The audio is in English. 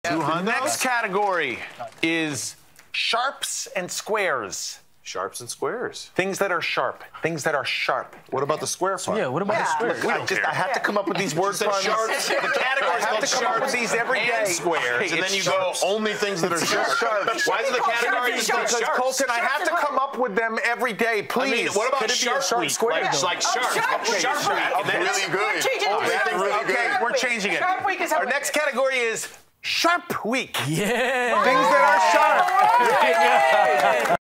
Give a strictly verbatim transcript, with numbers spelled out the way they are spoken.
The next category is sharps and squares. Sharps and squares. Things that are sharp. Things that are sharp. What about the square part? Yeah, what about Yeah. the squares? I, just, I have to come up with these word puns. Sharps. The category is I have called to come up with sharps these every day. and squares, Hey, and then it's you sharps. go only things that are sharp. Sharps. Why is the category Because, called because sharps? Colton, I have to come up with them every day, please. I mean, what about Could it be a sharp sharp week? square? Like, like Oh, sharp. Sharp Week. Sharp Sharp week. Week. That's We're really good. changing Oh, it to that's Sharp really Week. good. Okay, Sharp we're Week. changing it. Sharp Week is how Our we next do it. category is Sharp Week. Yeah. Things that are sharp.